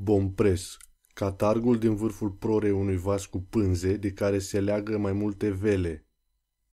Bompres. Catargul din vârful prorei unui vas cu pânze de care se leagă mai multe vele.